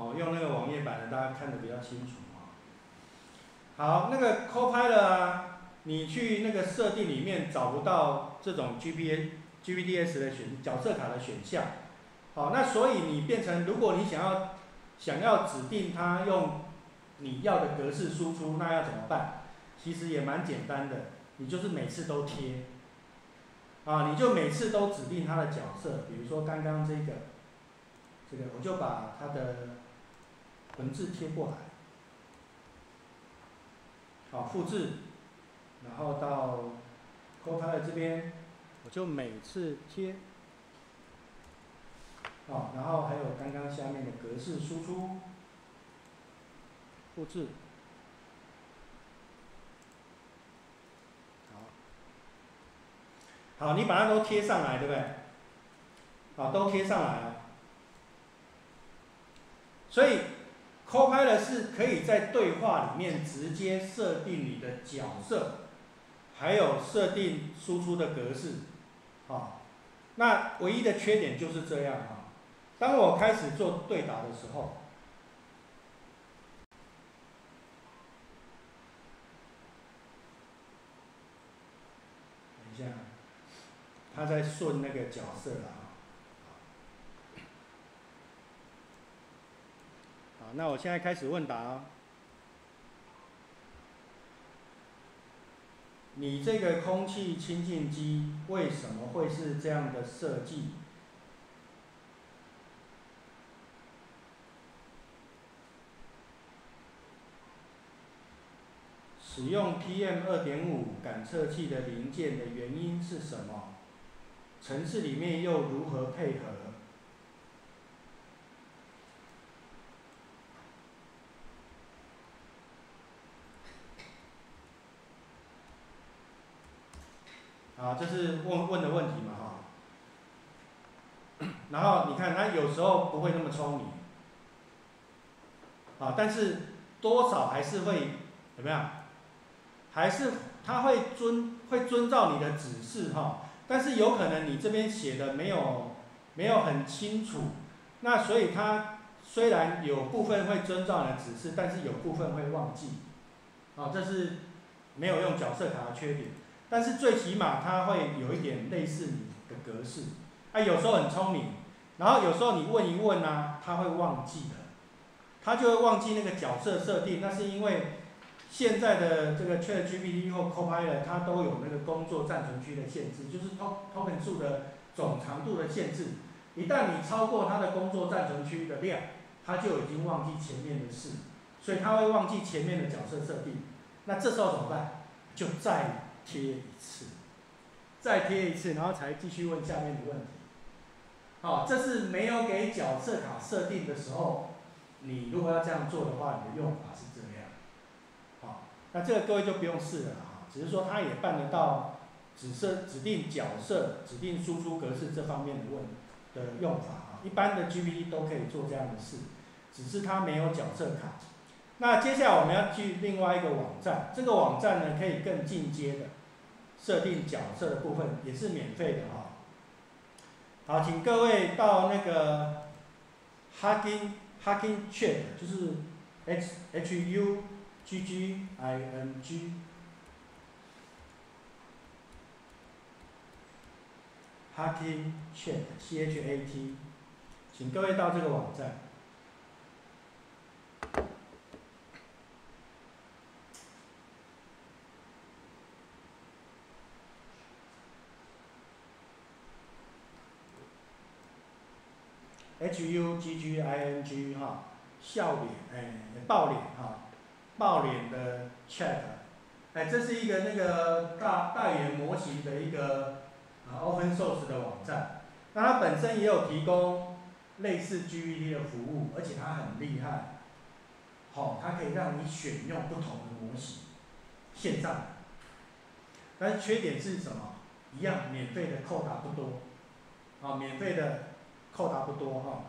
哦，用那个网页版的，大家看得比较清楚啊。好，那个 Copilot 啊，你去那个设定里面找不到这种 GPDS 的角色卡的选项。好，那所以你变成，如果你想要指定它用你要的格式输出，那要怎么办？其实也蛮简单的，你就是每次都贴，啊，你就每次都指定它的角色，比如说刚刚这个，我就把它的文字贴过来，好，复制，然后到 Copilot 这边，我就每次贴，好，然后还有刚刚下面的格式输出，复制。好，你把它都贴上来，对不对？好，都贴上来了。所以 Copilot 是可以在对话里面直接设定你的角色，还有设定输出的格式。好，那唯一的缺点就是这样啊。当我开始做对答的时候，等一下，他在顺那个角色啊。好，那我现在开始问答哦。你这个空气清净机为什么会是这样的设计？使用 PM2.5 感测器的零件的原因是什么？程式里面又如何配合？啊，这是问的问题嘛，哈。然后你看他有时候不会那么聪明，啊，但是多少还是会怎么样？还是他会遵照你的指示哈，但是有可能你这边写的没有很清楚，那所以他虽然有部分会遵照你的指示，但是有部分会忘记，啊，这是没有用角色卡的缺点。但是最起码它会有一点类似你的格式，啊，有时候很聪明，然后有时候你问一问啊，他会忘记的，他就会忘记那个角色设定，那是因为现在的这个 ChatGPT 或 Copilot 它都有那个工作暂存区的限制，就是 token 数的总长度的限制，一旦你超过它的工作暂存区的量，它就已经忘记前面的事，所以它会忘记前面的角色设定，那这时候怎么办？就再贴一次，然后才继续问下面的问题。好，这是没有给角色卡设定的时候，你如果要这样做的话，你的用法是这样。好，那这个各位就不用试了哈，只是说它也办得到指定角色、指定输出格式这方面的用法啊。一般的 GPT 都可以做这样的事，只是它没有角色卡。那接下来我们要去另外一个网站，这个网站呢可以更进阶的设定角色的部分，也是免费的哈。好，请各位到那个 Hugging Chat， 就是 HUGGING Hugging Chat， 请各位到这个网站。HUGGING 哈，笑脸，爆脸哈，爆脸的 Chat， 这是一个那个大语言模型的一个open source 的网站，那它本身也有提供类似 GPT 的服务，而且它很厉害，好，它可以让你选用不同的模型，线上的，但是缺点是什么？一样，免费的扣打不多，啊，免费的扣打不多哈。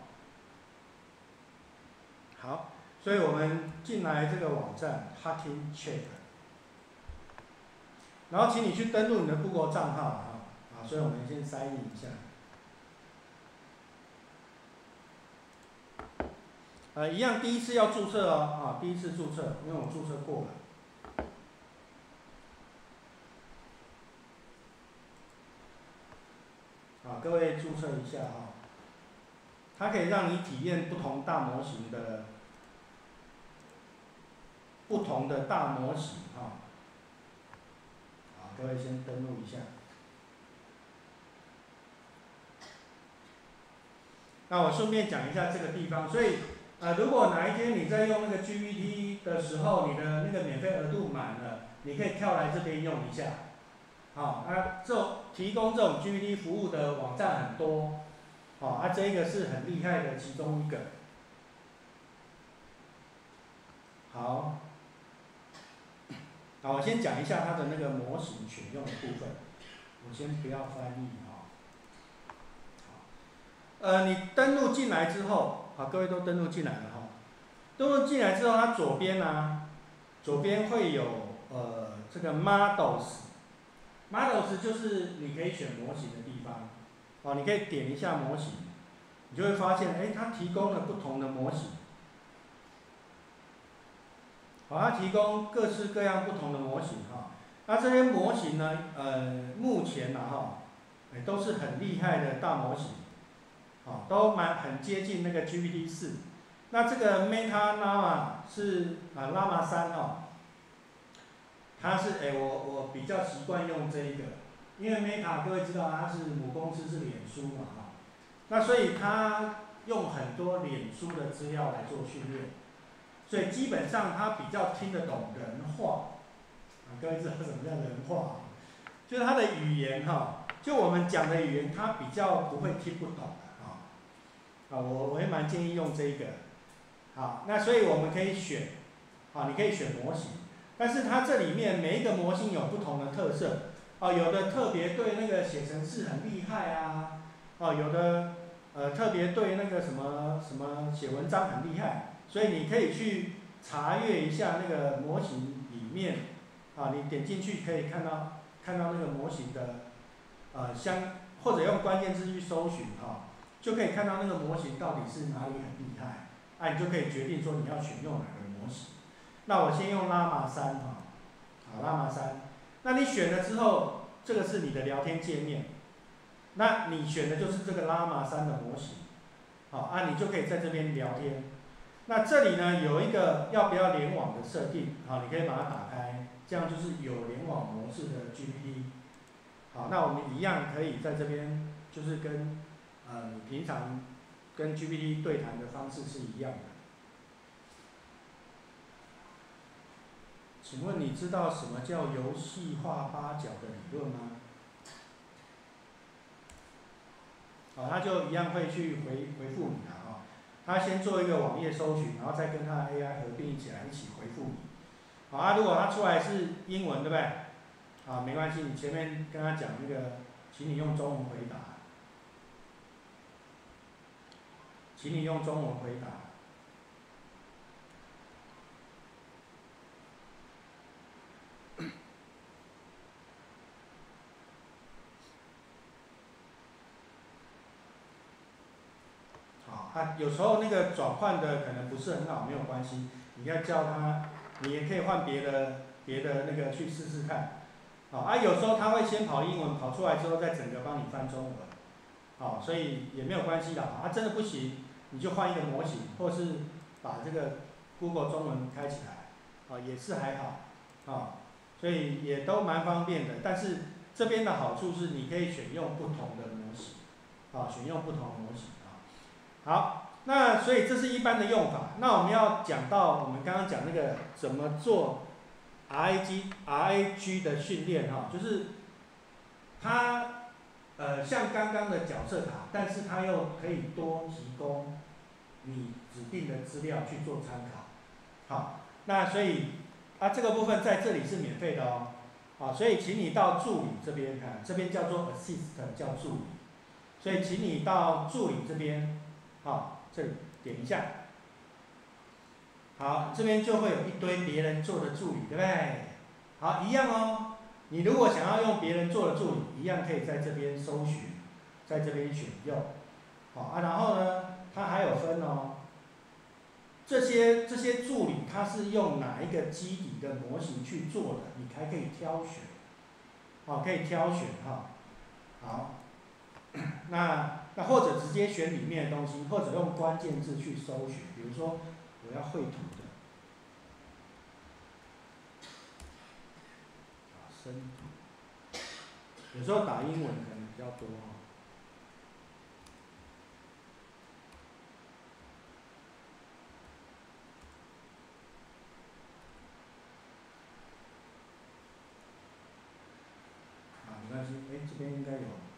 好，所以我们进来这个网站 Hugging Chat， 然后请你去登录你的 Google 账号啊，所以我们先sign in一下。 一样第一次要注册哦，第一次注册，因为我注册过了。各位注册一下它可以让你体验不同大模型的大模型各位先登录一下。那我顺便讲一下这个地方，所以如果哪一天你在用那个 GPT 的时候，你的那个免费额度满了，你可以跳来这边用一下。提供这种 GPT 服务的网站很多，这一个是很厉害的其中一个。好，我先讲一下它的那个模型选用的部分，我先不要翻译你登录进来之后，各位都登录进来了登录进来之后，它左边会有这个 models 就是你可以选模型的地方，你可以点一下模型，你就会发现，它提供了不同的模型，它提供各式各样不同的模型那这些模型呢，目前都是很厉害的大模型。都很接近那个 GPT-4， 那这个 Meta Llama 是Llama 3它是我比较习惯用这一个，因为 Meta 各位知道它是母公司是脸书那所以它用很多脸书的资料来做训练，所以基本上它比较听得懂人话各位知道什么叫人话就是它的语言就我们讲的语言，它比较不会听不懂我也蛮建议用这一个。那所以我们可以选，你可以选模型，但是它这里面每一个模型有不同的特色，有的特别对那个写程式很厉害有的特别对那个什么写文章很厉害，所以你可以去查阅一下那个模型里面，你点进去可以看到那个模型的或者用关键字去搜寻就可以看到那个模型到底是哪里很厉害，你就可以决定说你要选用哪个模型。那我先用 Llama 3Llama 3，那你选了之后，这个是你的聊天界面，那你选的就是这个 Llama 3的模型，你就可以在这边聊天。那这里呢有一个要不要联网的设定，你可以把它打开，这样就是有联网模式的 GPT。那我们一样可以在这边就是跟你平常跟 GPT 对谈的方式是一样的。请问你知道什么叫游戏化八角的理论吗？他就一样会去回复你他先做一个网页搜寻，然后再跟他的 AI 合并起来一起回复你。如果他出来是英文，对不对？没关系，你前面跟他讲那个，请你用中文回答。请你用中文回答。有时候那个转换的可能不是很好，没有关系，你要叫他，你也可以换别的那个去试试看。有时候他会先跑英文，跑出来之后再整个帮你翻中文。所以也没有关系的。真的不行，你就换一个模型，或是把这个 Google 中文开起来，也是还好，所以也都蛮方便的。但是这边的好处是你可以选用不同的模型，选用不同的模型好，那所以这是一般的用法。那我们要讲到我们刚刚讲那个怎么做 RAG 的训练就是它像刚刚的角色卡，但是它又可以多提供你指定的资料去做参考。那所以这个部分在这里是免费的所以请你到助理这边看，这边叫做 Assist 叫助理，所以请你到助理这边，这里点一下，好，这边就会有一堆别人做的助理，对不对？好，一样你如果想要用别人做的助理，一样可以在这边搜寻，在这边选用，然后呢，它还有分这些助理它是用哪一个基底的模型去做的，你还可以挑选，可以挑选好，那或者直接选里面的东西，或者用关键字去搜寻，比如说我要绘图的，生图，有时候打英文可能比较多没关系，这边应该有。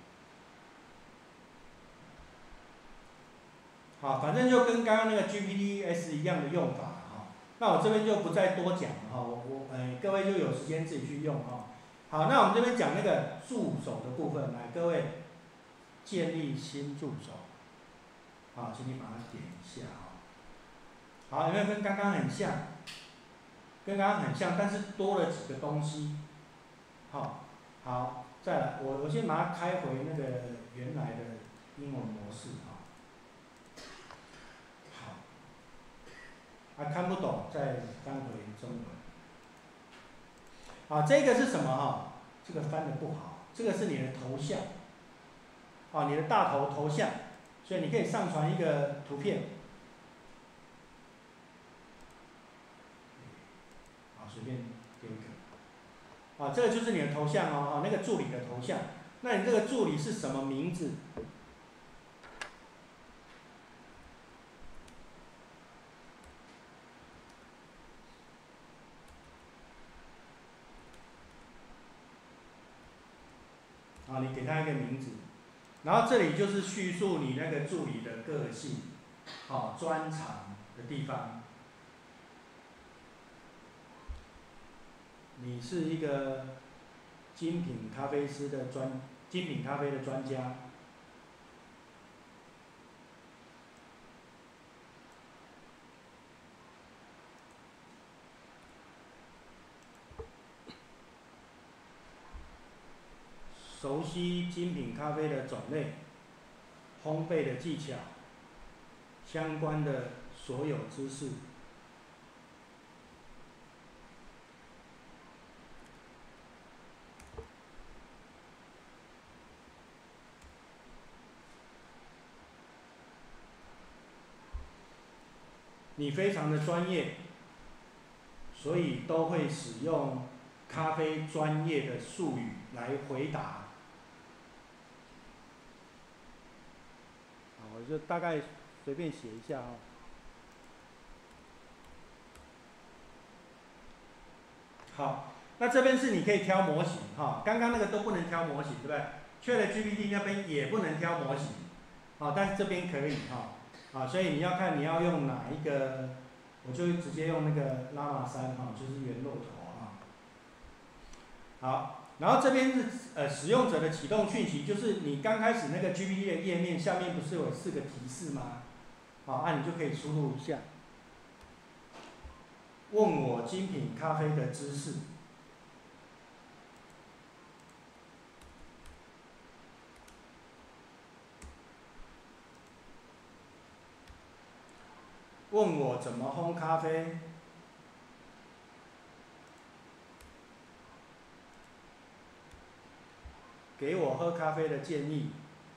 好，反正就跟刚刚那个 GPTs 一样的用法那我这边就不再多讲了各位就有时间自己去用好，那我们这边讲那个助手的部分，来各位建立新助手，请你把它点一下好，有没有跟刚刚很像？跟刚刚很像，但是多了几个东西。好，再来，我先把它开回那个原来的英文模式看不懂再翻回中文。这个是什么这个翻得不好，这个是你的头像，你的大头像，所以你可以上传一个图片。随便丢一个。这个就是你的头像那个助理的头像。那你这个助理是什么名字？你给他一个名字，然后这里就是叙述你那个助理的个性，专长的地方。你是一个精品咖啡的专家。熟悉精品咖啡的种类、烘焙的技巧、相关的所有知识。你非常的专业，所以都会使用咖啡专业的术语来回答。我就大概随便写一下好，那这边是你可以挑模型刚刚那个都不能挑模型，对不对？ChatGPT 那边也不能挑模型，但是这边可以所以你要看你要用哪一个，我就直接用那个 Llama 3就是原骆驼好，然后这边是使用者的启动讯息，就是你刚开始那个 GPT 的页面下面不是有4个提示吗？你就可以输入一下，问我精品咖啡的知识。问我怎么烘咖啡。给我喝咖啡的建议。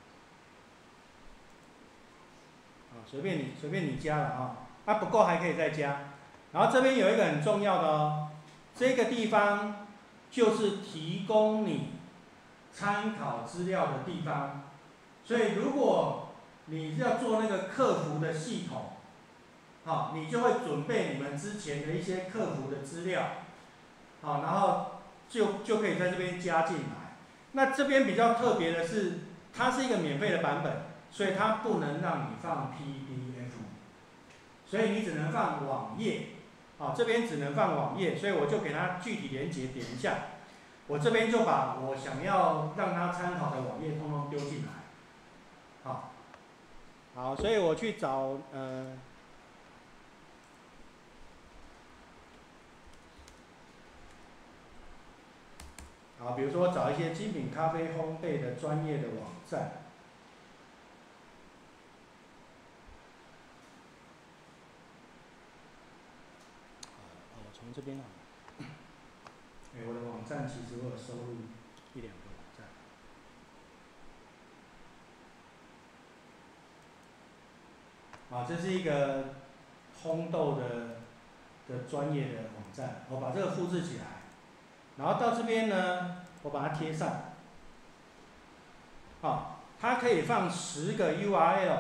随便你加了不够还可以再加。然后这边有一个很重要的这个地方就是提供你参考资料的地方。所以如果你要做那个客服的系统，你就会准备你们之前的一些客服的资料，然后就可以在这边加进来。那这边比较特别的是，它是一个免费的版本，所以它不能让你放 PDF， 所以你只能放网页，这边只能放网页，所以我就给它具体连结点一下，我这边就把我想要让它参考的网页通通丢进来，好，所以我去找比如说找一些精品咖啡烘焙的专业的网站。 这边啊，我的网站其实我有收录1、2个网站。这是一个烘豆的专业的网站，我把这个复制起来，然后到这边呢，我把它贴上。它可以放10个 URL，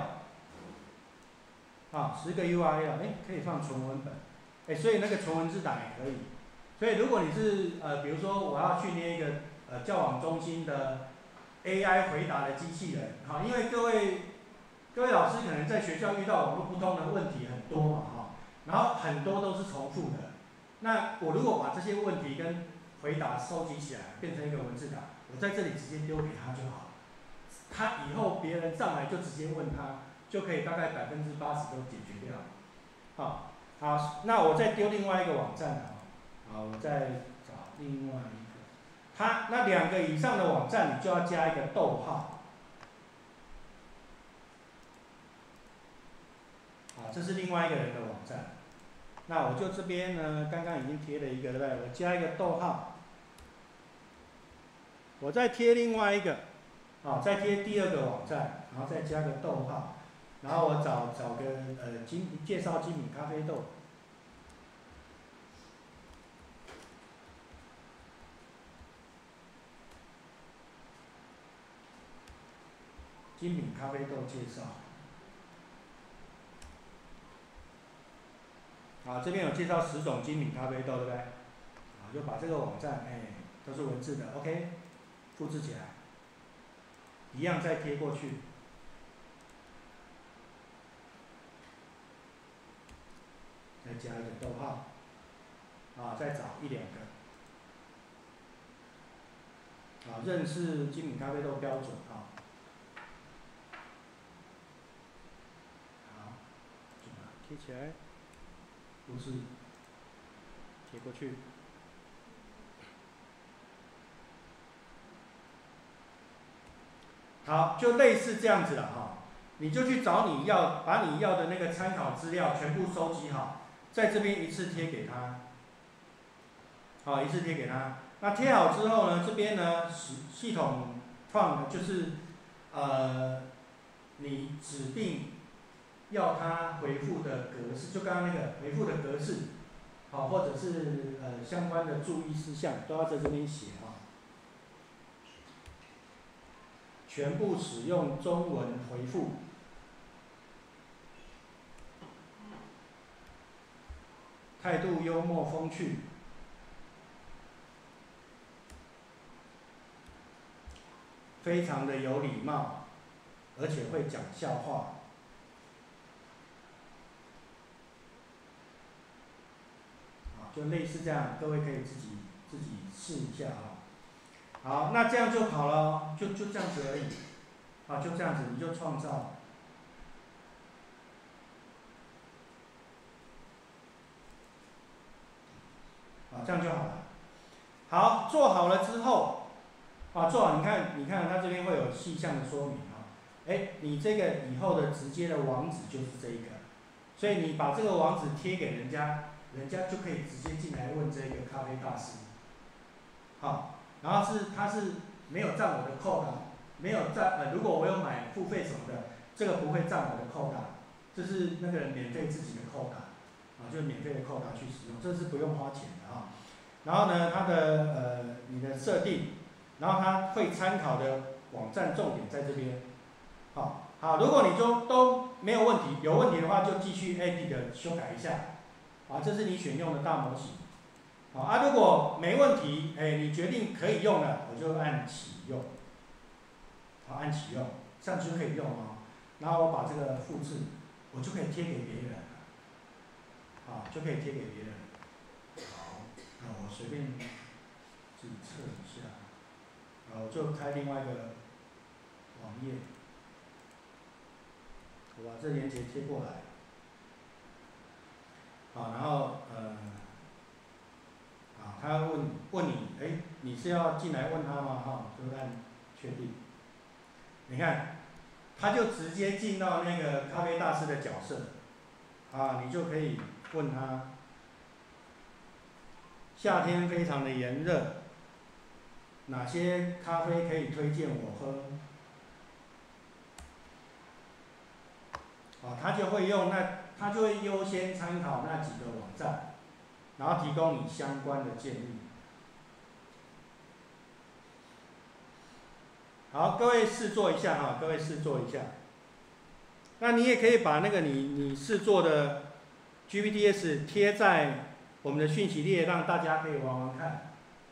10个 URL， 可以放纯文本，所以那个纯文字档也可以。所以如果你是比如说我要去捏一个教网中心的 AI 回答的机器人，因为各位老师可能在学校遇到网络不通的问题很多嘛，然后很多都是重复的。那我如果把这些问题跟回答收集起来，变成一个文字档，我在这里直接丢给他就好了。他以后别人上来就直接问他，就可以大概80%都解决掉。好，那我再丢另外一个网站我再找另外一个。那2个以上的网站，你就要加一个逗号。这是另外一个人的网站。那我就这边呢，刚刚已经贴了一个，对不对？我加一个逗号，我再贴另外一个，再贴第2个网站，然后再加个逗号，然后我找个介绍精品咖啡豆。精品咖啡豆介绍。这边有介绍10种精品咖啡豆，对不对？就把这个网站，都是文字的 ，OK， 复制起来，一样再贴过去，再加一个逗号，再找1、2个，认识精品咖啡豆标准就把它贴起来，复制，贴过去。好，就类似这样子了你就去找把你要的那个参考资料全部收集好，在这边一次贴给他。一次贴给他。那贴好之后呢，这边呢系统放的就是你指定要他回复的格式，就刚刚那个回复的格式，或者是相关的注意事项都要在这边写全部使用中文回复。态度幽默风趣。非常的有礼貌，而且会讲笑话。就类似这样，各位可以自己试一下好，那这样就好了，就这样子而已。就这样子，你就创造。这样就好了。好，做好了之后，做好，你看它这边会有细项的说明你这个以后的直接的网址就是这一个，所以你把这个网址贴给人家，人家就可以直接进来问这个咖啡大师。然后他是没有占我的扣打，没有占如果我有买付费什么的，这个不会占我的扣打，这是那个人免费自己的扣打，就是免费的扣打去使用，这是不用花钱的然后呢，它的你的设定，然后它会参考的网站重点在这边。好，如果你都没有问题，有问题的话就继续 edit 的修改一下。这是你选用的大模型。如果没问题，你决定可以用了，我就按启用。按启用，这样就可以用然后我把这个复制，我就可以贴给别人了。就可以贴给别人。好，那我随便自己测一下。我就开另外一个网页，我把这链接贴过来。然后他问你，你是要进来问他吗？就按确定。你看，他就直接进到那个咖啡大师的角色，你就可以问他， 夏天非常的炎热，哪些咖啡可以推荐我喝？他就会优先参考那几个网站，然后提供你相关的建议。好，各位试做一下哈，各位试做一下。那你也可以把那个你试做的 GPTs 贴在我们的讯息列，让大家可以玩玩看。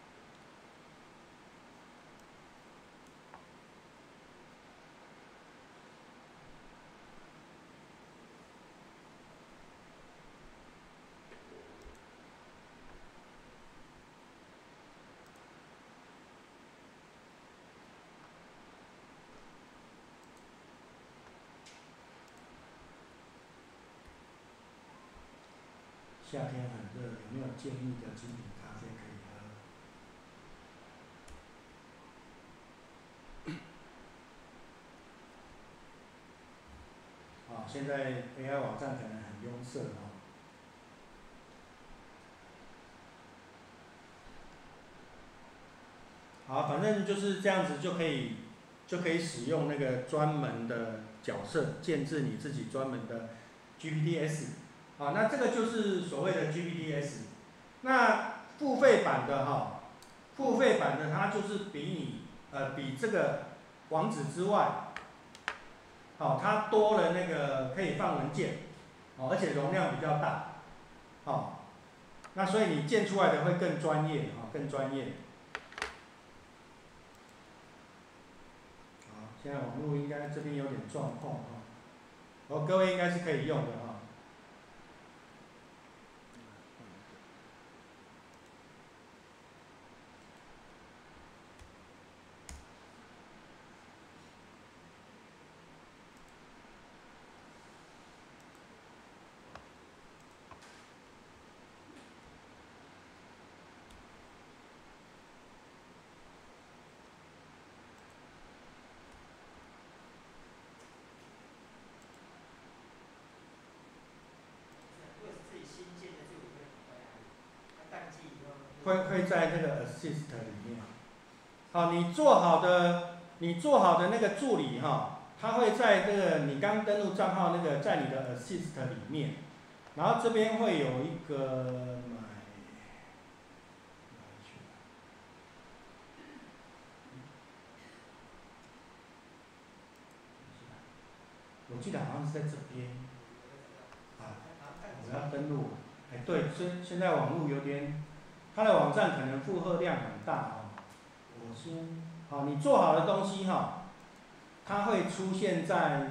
夏天很热，有没有建议的精品咖啡可以喝？现在 AI 网站可能很拥塞哦。好，反正就是这样子就可以使用那个专门的角色，建置你自己专门的 GPTs。那这个就是所谓的 GPTs。那付费版的它就是比这个网址之外，它多了那个可以放文件，而且容量比较大，那所以你建出来的会更专业，更专业。好，现在网络应该这边有点状况各位应该是可以用的会在这个 Assist 里面。你做好的那个助理它会在这个你刚登录账号那个在你的 Assist 里面，然后这边会有一个我记得好像是在这边我要登录。对，现在网络有点，它的网站可能负荷量很大我先，你做好的东西它会出现在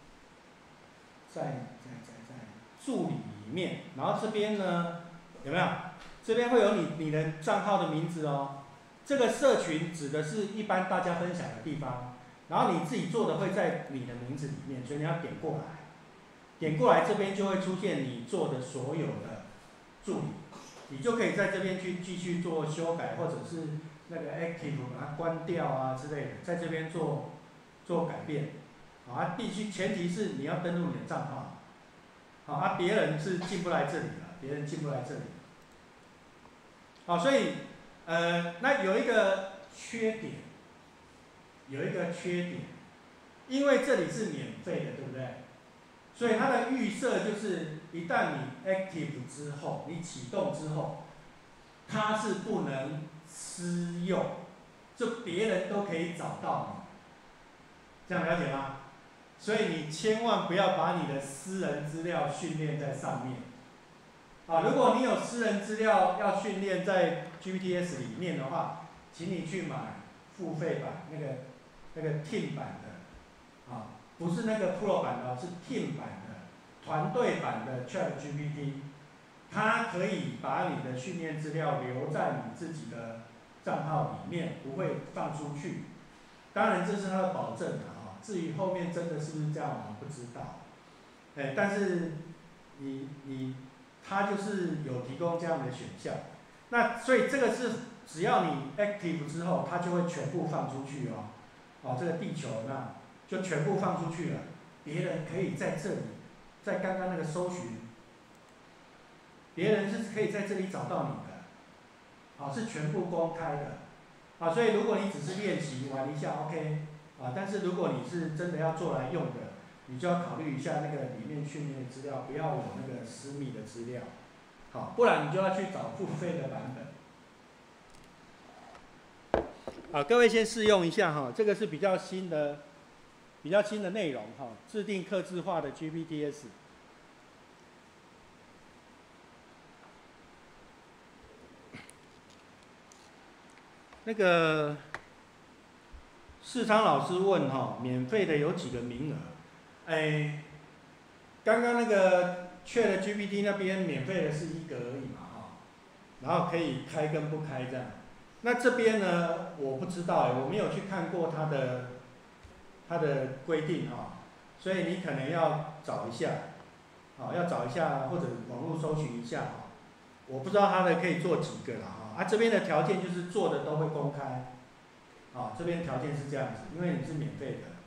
助理里面，然后这边呢有没有？这边会有你的账号的名字这个社群指的是一般大家分享的地方，然后你自己做的会在你的名字里面，所以你要点过来，点过来这边就会出现你做的所有的助理，你就可以在这边去继续做修改，或者是那个 active 把它关掉之类的，在这边做改变。必须前提是你要登录你的账号，别人是进不来这里的，别人进不来这里。所以那有一个缺点，因为这里是免费的，对不对？所以它的预设就是一旦你 active 之后，你启动之后，它是不能私用，就别人都可以找到你，这样了解吗？所以你千万不要把你的私人资料训练在上面。如果你有私人资料要训练在 GPTs 里面的话，请你去买付费版那个 Team 版的，不是那个 Pro 版的，是 Team 版的团队版的 ChatGPT， 它可以把你的训练资料留在你自己的账号里面，不会放出去。当然这是它的保证至于后面真的是不是这样，我们不知道。但是它就是有提供这样的选项。那所以这个是只要你 active 之后，它就会全部放出去这个地球那就全部放出去了，别人可以在这里，在刚刚那个搜寻，别人是可以在这里找到你的。 是全部公开的，所以如果你只是练习玩一下 OK，但是如果你是真的要做来用的，你就要考虑一下那个里面训练的资料不要有那个私密的资料，不然你就要去找付费的版本。各位先试用一下这个是比较新的内容制定客制化的 GPTs。那个世昌老师问免费的有几个名额？刚刚那个ChatGPT 那边免费的是1个而已嘛然后可以开跟不开这样。那这边呢，我不知道我没有去看过它的规定所以你可能要找一下，或者网络搜寻一下我不知道它的可以做几个啦这边的条件就是做的都会公开，这边条件是这样子，因为你是免费的。